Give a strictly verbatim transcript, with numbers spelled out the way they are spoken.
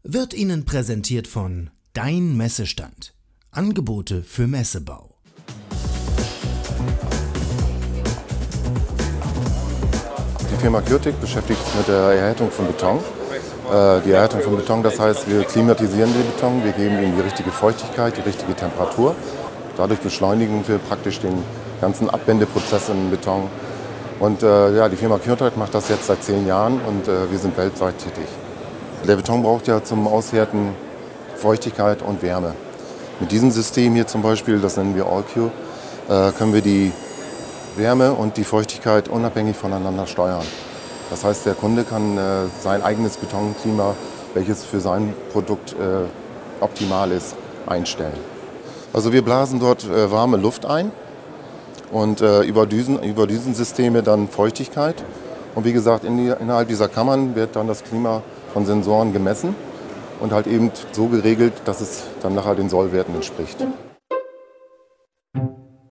wird Ihnen präsentiert von Dein Messestand. Angebote für Messebau. Die Firma Kürtig beschäftigt sich mit der Erhärtung von Beton. Die Erhärtung von Beton, das heißt, wir klimatisieren den Beton, wir geben ihm die richtige Feuchtigkeit, die richtige Temperatur. Dadurch beschleunigen wir praktisch den ganzen Abwendeprozess im Beton. Und äh, ja, die Firma Kürtig macht das jetzt seit zehn Jahren und äh, wir sind weltweit tätig. Der Beton braucht ja zum Aushärten Feuchtigkeit und Wärme. Mit diesem System hier zum Beispiel, das nennen wir AllCure, äh, können wir die Wärme und die Feuchtigkeit unabhängig voneinander steuern. Das heißt, der Kunde kann äh, sein eigenes Betonklima, welches für sein Produkt äh, optimal ist, einstellen. Also wir blasen dort äh, warme Luft ein und äh, über, Düsen, über Düsensysteme dann Feuchtigkeit. Und wie gesagt, in die, innerhalb dieser Kammern wird dann das Klima von Sensoren gemessen und halt eben so geregelt, dass es dann nachher den Sollwerten entspricht.